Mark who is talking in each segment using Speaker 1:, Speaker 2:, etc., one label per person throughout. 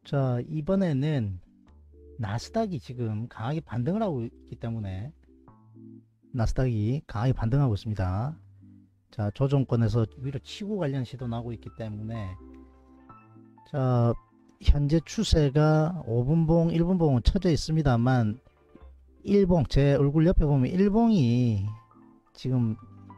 Speaker 1: 자, 이번에는 나스닥이 지금 강하게 반등을 하고 있기 때문에 나스닥이 강하게 반등하고 있습니다. 자, 조정권에서 위로 치고 관련 시도 나오고 있기 때문에 자, 현재 추세가 5분봉, 1분봉은 쳐져 있습니다만 일봉, 제 얼굴 옆에 보면 일봉이 지금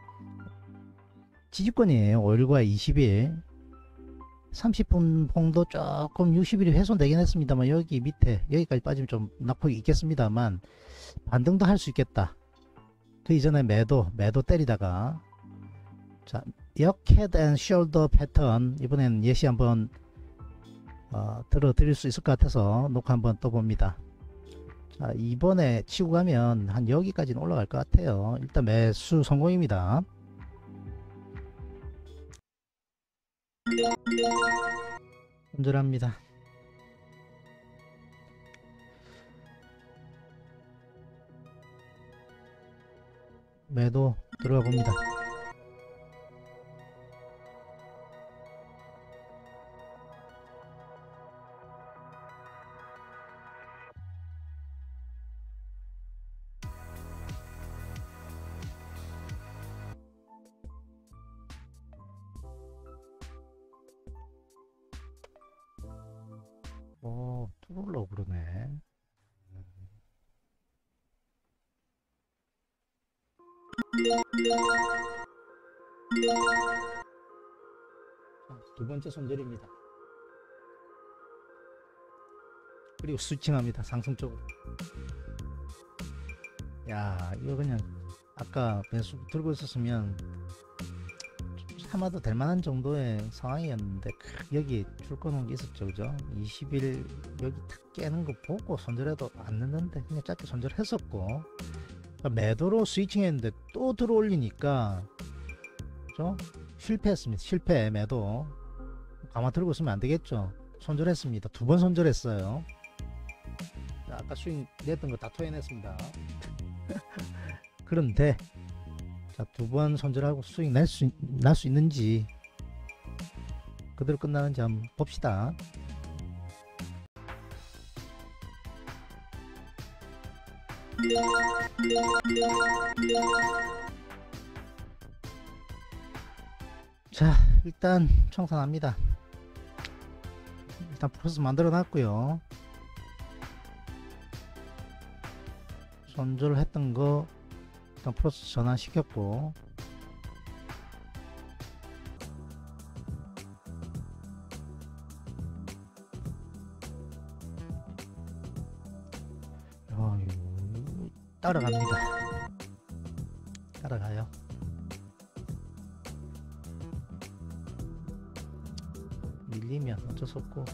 Speaker 1: 지지권이에요. 5일과 20일 30분 봉도 조금 60일이 훼손되긴 했습니다만 여기 밑에 여기까지 빠지면 좀 낙폭이 있겠습니다만 반등도 할 수 있겠다. 그 이전에 매도 때리다가 자, 역 헤드 앤 숄더 패턴 이번엔 예시 한번 들어 드릴 수 있을 것 같아서 녹화 한번 떠봅니다. 자, 이번에 치고 가면 한 여기까지는 올라갈 것 같아요. 일단 매수 성공입니다. 손절합니다. 매도 들어가 봅니다. 오, 뚫으려고 그러네. 두 번째 손절입니다. 그리고 스위칭합니다. 상승 쪽으로. 야, 이거 그냥 아까 배수 들고 있었으면 참아도 될 만한 정도의 상황이었는데 여기 줄 거는 게 있었죠, 그죠? 20일 여기 탁 깨는 거 보고 손절해도 안 넣는데 그냥 짧게 손절했었고, 그러니까 매도로 스위칭했는데 또 들어올리니까 그죠? 실패했습니다. 실패. 매도 가만 들고 있으면 안 되겠죠. 손절했습니다. 두 번 손절했어요. 아까 스윙 냈던 거 다 토해냈습니다. 그런데 자, 두 번 손절하고 수익 날 수 있는지 그대로 끝나는지 한번 봅시다. 자, 일단 청산합니다. 일단 플러스 만들어 놨고요. 손절했던 거 일단 플러스 전환시켰고, 따라갑니다. 따라가요. 밀리면 어쩔 수 없고,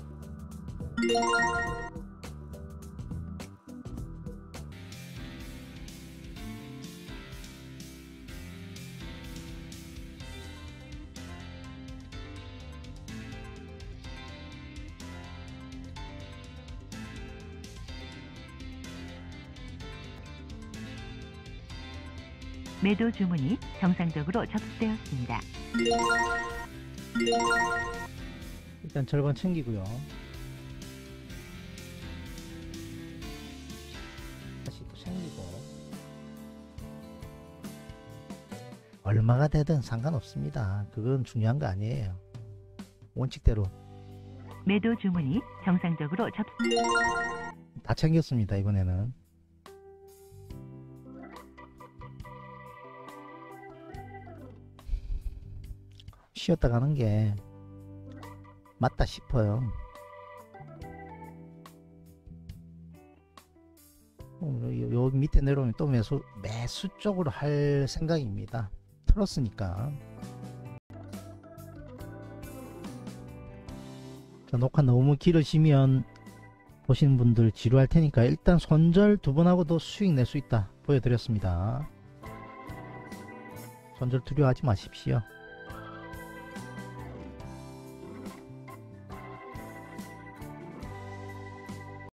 Speaker 2: 매도 주문이 정상적으로 접수되었습니다.
Speaker 1: 일단 절반 챙기고요. 다시 또 챙기고, 얼마가 되든 상관없습니다. 그건 중요한 거 아니에요. 원칙대로
Speaker 2: 매도 주문이 정상적으로
Speaker 1: 다 챙겼습니다. 이번에는 쉬었다 가는 게 맞다 싶어요. 여기 밑에 내려오면 또 매수 쪽으로 할 생각입니다. 틀었으니까. 자, 녹화 너무 길어지면 보시는 분들 지루할 테니까 일단 손절 두 번 하고도 수익 낼 수 있다 보여드렸습니다. 손절 두려워하지 마십시오.